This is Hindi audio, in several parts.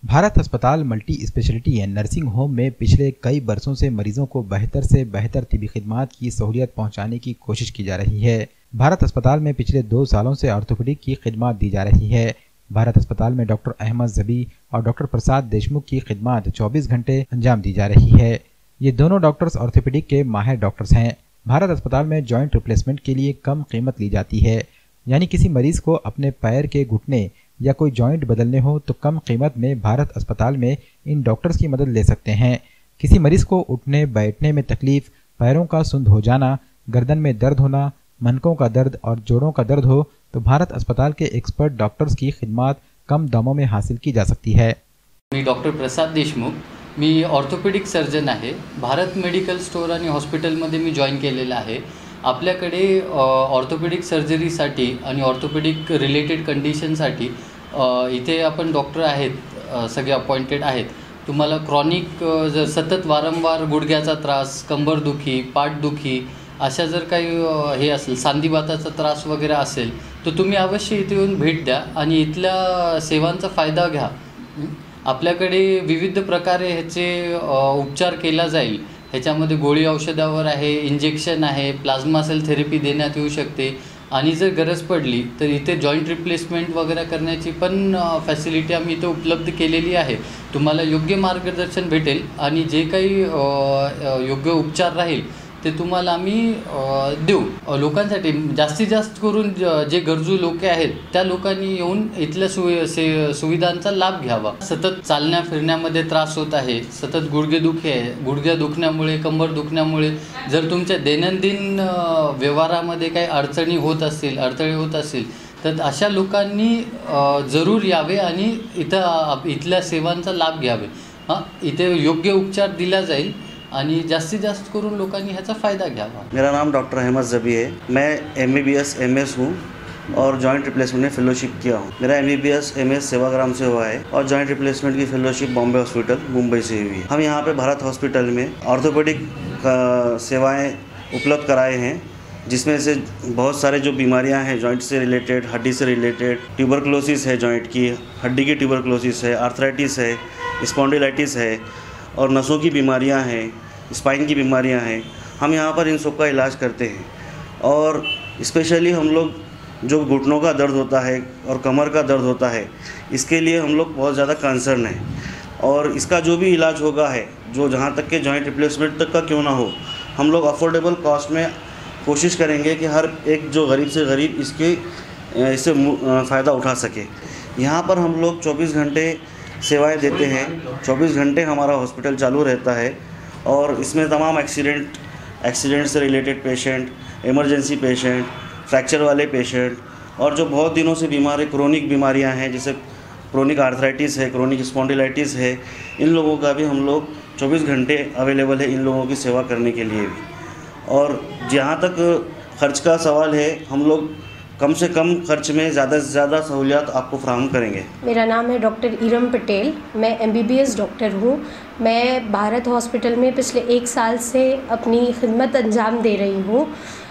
भारत अस्पताल multi specialty and nursing home में पिछले कई बरसों से मरीजों को बेहतर से बेहतर तिबी खिदमात की सहूलियत पहुंचाने की कोशिश की जा रही है। भारत अस्पताल में पिछले 2 सालों से ऑर्थोपेडिक की खिदमात दी जा रही है। भारत अस्पताल में डॉक्टर अहमद जबी और डॉक्टर प्रसाद देशमुख की खिदमात 24 घंटे अंजाम दी जा रही है। ये दोनों डॉक्टर्स ऑर्थोपेडिक के माहिर डॉक्टर्स हैं। भारत अस्पताल में जॉइंट रिप्लेसमेंट के लिए कम कीमत ली जाती है, यानी किसी मरीज को अपने पैर के घुटने या कोई जॉइंट बदलने हो तो कम कीमत में भारत अस्पताल में इन डॉक्टर्स की मदद ले सकते हैं। किसी मरीज को उठने बैठने में तकलीफ, पैरों का सुंद हो जाना, गर्दन में दर्द होना, मनकों का दर्द और जोड़ों का दर्द हो तो भारत अस्पताल के एक्सपर्ट डॉक्टर्स की खिदमत कम दामों में हासिल की जा सकती है। मी डॉक्टर प्रसाद देशमुख, मी ऑर्थोपेडिक सर्जन आहे। भारत मेडिकल स्टोर आणि हॉस्पिटलमध्ये मी जॉईन केलेलं आहे। आपल्याकडे ऑर्थोपेडिक सर्जरीसाठी आणि ऑर्थोपेडिक रिलेटेड कंडिशनसाठी इथे आपण डॉक्टर आहेत, सगळे अपॉइंटेड आहेत। तुम्हाला क्रॉनिक जर सतत वारंवार गुडघ्याचा त्रास, कंबरदुखी, पाठदुखी अशा जर काही हे असेल, सांधीवाताचा त्रास वगैरे असेल तर तुम्ही अवश्य इथे येऊन भेट द्या आणि इथल्या सेवांचा फायदा घ्या। आपल्याकडे विविध प्रकारे ह्याचे उपचार केला जाईल। ह्याच्यामध्ये गोळी औषधावर आहे, इंजेक्शन आहे, प्लाझ्मा सेल थेरपी देण्यात येऊ शकते आणि जर गरज पडली तर इथे जॉईंट रिप्लेसमेंट वगैरे करण्याची पण फॅसिलिटी आम्ही इथे उपलब्ध केलेली आहे। तुम्हाला योग्य मार्गदर्शन भेटेल आणि जे काही योग्य उपचार राहील ते तुम्हाला आम्ही देऊ। लोकांसाठी जास्तीत जास्त करून जे गरजू लोक आहेत त्या लोकांनी येऊन इथल्या सुविधांचा लाभ घ्यावा। सतत चालण्या फिरण्यामध्ये त्रास होत आहे, सतत गुडघेदुखी आहे, गुडघ्या दुखण्यामुळे, कंबर दुखण्यामुळे जर तुमच्या दैनंदिन व्यवहारामध्ये काही अडचणी होत असतील तर अशा लोकांनी जरूर यावे आणि इथल्या सेवांचा लाभ घ्यावे। इथे योग्य उपचार दिला जाईल आणि जास्तीत जास्त करून लोकांनी ह्याचा फायदा घ्यावा। मेरा नाम डॉक्टर अहमद जबी है। मैं MBBS MS हूँ और जॉइंट रिप्लेसमेंट में फेलोशिप किया हूँ। मेरा MBBS MS सेवाग्राम से हुआ है और जॉइंट रिप्लेसमेंट की फेलोशिप बॉम्बे हॉस्पिटल मुंबई से हुई है। हम यहाँ पे भारत हॉस्पिटल में ऑर्थोपेडिक सेवाएँ उपलब्ध कराए हैं, जिसमें से बहुत सारे जो बीमारियां हैं जॉइंट से रिलेटेड, हड्डी से रिलेटेड, ट्यूबरक्लोसिस है, जॉइंट की हड्डी की ट्यूबरक्लोसिस है, आर्थराइटिस है, स्पॉन्डिलाइटिस है और नसों की बीमारियां हैं, स्पाइन की बीमारियां हैं। हम यहाँ पर इन सब का इलाज करते हैं और स्पेशली हम लोग जो घुटनों का दर्द होता है और कमर का दर्द होता है, इसके लिए हम लोग बहुत ज़्यादा कंसर्न हैं और इसका जो भी इलाज होगा है, जो जहाँ तक के जॉइंट रिप्लेसमेंट तक का क्यों ना हो, हम लोग अफोर्डेबल कॉस्ट में कोशिश करेंगे कि हर एक जो गरीब से गरीब इससे फ़ायदा उठा सके। यहाँ पर हम लोग 24 घंटे सेवाएं देते हैं। 24 घंटे हमारा हॉस्पिटल चालू रहता है और इसमें तमाम एक्सीडेंट से related patient, emergency patient, fracture वाले पेशेंट और जो बहुत दिनों से बीमार है, क्रोनिक बीमारियां हैं, जैसे क्रोनिक आर्थराइटिस है, क्रोनिक स्पॉन्डिलाइटिस है, इन लोगों का भी हम लोग 24 घंटे अवेलेबल है इन लोगों की सेवा करने के लिए भी। और जहाँ तक खर्च का सवाल है, हम लोग कम से कम खर्च में ज़्यादा से ज़्यादा सहूलियत आपको फराहम करेंगे। मेरा नाम है डॉक्टर इरम पटेल। मैं MBBS डॉक्टर हूँ। मैं भारत हॉस्पिटल में पिछले 1 साल से अपनी खिदमत अंजाम दे रही हूँ।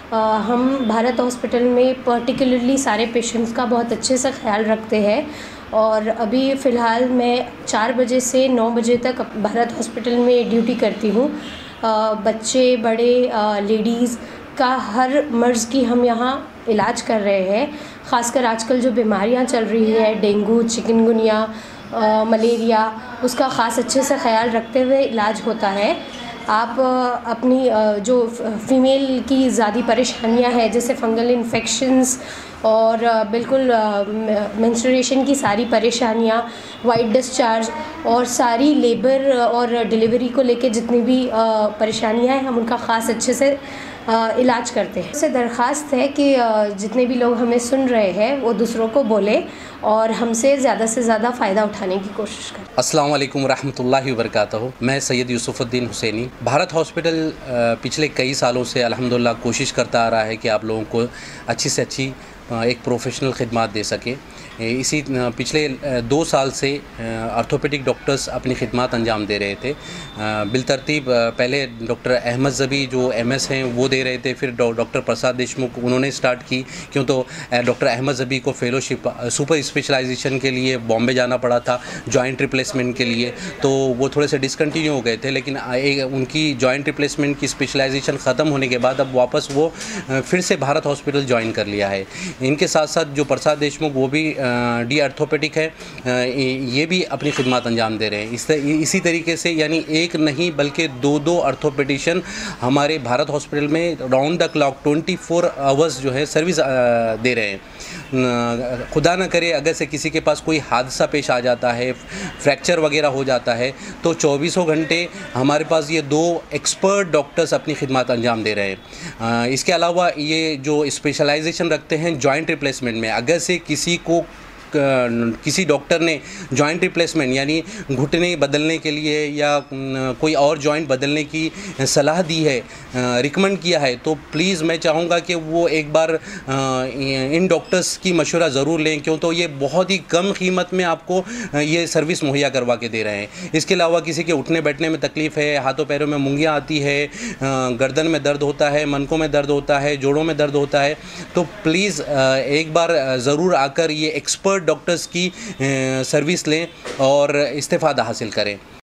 हम भारत हॉस्पिटल में पर्टिकुलरली सारे पेशेंट्स का बहुत अच्छे से ख्याल रखते हैं और अभी फ़िलहाल मैं 4 बजे से 9 बजे तक भारत हॉस्पिटल में ड्यूटी करती हूँ। बच्चे, बड़े, लेडीज़ का हर मर्ज़ की हम यहाँ इलाज कर रहे हैं। ख़ासकर आजकल जो बीमारियाँ चल रही है, डेंगू, चिकनगुनिया, मलेरिया, उसका ख़ास अच्छे से ख्याल रखते हुए इलाज होता है। आप अपनी जो फ़ीमेल की ज़्यादा परेशानियां हैं, जैसे फंगल इन्फेक्शंस और बिल्कुल मेंस्ट्रुएशन की सारी परेशानियां, वाइट डिस्चार्ज और सारी लेबर और डिलीवरी को लेके जितनी भी परेशानियां हैं, हम उनका ख़ास अच्छे से इलाज करते हैं। इससे दरख्वास्त है कि जितने भी लोग हमें सुन रहे हैं वो दूसरों को बोलें और हमसे ज़्यादा से ज़्यादा फ़ायदा उठाने की कोशिश करें। अस्सलाम वालेकुम रहमतुल्लाहि व बरकातहू। मैं सैयद यूसुफुद्दीन हुसैनी। भारत हॉस्पिटल पिछले कई सालों से अल्हम्दुलिल्लाह कोशिश करता आ रहा है कि आप लोगों को अच्छी से अच्छी एक प्रोफेशनल खिदमत दे सके। इसी पिछले 2 साल से ऑर्थोपेडिक डॉक्टर्स अपनी खिदमत अंजाम दे रहे थे। बिलतरतीब पहले डॉक्टर अहमद ज़बी जो MS हैं वो दे रहे थे, फिर डॉक्टर प्रसाद देशमुख उन्होंने स्टार्ट की। क्यों तो डॉक्टर अहमद ज़बी को फेलोशिप सुपर स्पेशलाइजेशन के लिए बॉम्बे जाना पड़ा था जॉइंट रिप्लेसमेंट के लिए, तो वो थोड़े से डिसकंटिन्यू हो गए थे। लेकिन उनकी जॉइंट रिप्लेसमेंट की स्पेशलाइजेशन ख़त्म होने के बाद अब वापस वो फिर से भारत हॉस्पिटल ज्वाइन कर लिया है। इनके साथ साथ जो प्रसाद देशमुख वो भी डी ऑर्थोपेडिक है, ये भी अपनी खिदमत अंजाम दे रहे हैं। इसी तरीके से यानी एक नहीं बल्कि 2 ऑर्थोपेडिशियन हमारे भारत हॉस्पिटल में राउंड द क्लॉक 24 आवर्स जो है सर्विस दे रहे हैं। खुदा न करे अगर से किसी के पास कोई हादसा पेश आ जाता है, फ्रैक्चर वगैरह हो जाता है, तो 24 घंटे हमारे पास ये 2 एक्सपर्ट डॉक्टर्स अपनी खिदमत अंजाम दे रहे हैं। इसके अलावा ये जो स्पेशलाइजेशन रखते हैं जॉइंट रिप्लेसमेंट में, अगर से किसी डॉक्टर ने जॉइंट रिप्लेसमेंट यानी घुटने बदलने के लिए या कोई और जॉइंट बदलने की सलाह दी है, रिकमेंड किया है, तो प्लीज़ मैं चाहूँगा कि वो एक बार इन डॉक्टर्स की मशवरा ज़रूर लें, क्यों तो ये बहुत ही कम कीमत में आपको ये सर्विस मुहैया करवा के दे रहे हैं। इसके अलावा किसी के उठने बैठने में तकलीफ़ है, हाथों पैरों में मुंगियाँ आती है, गर्दन में दर्द होता है, मनकों में दर्द होता है, जोड़ों में दर्द होता है, तो प्लीज़ एक बार ज़रूर आकर ये एक्सपर्ट डॉक्टर्स की सर्विस लें और इस्तेफ़ादा हासिल करें।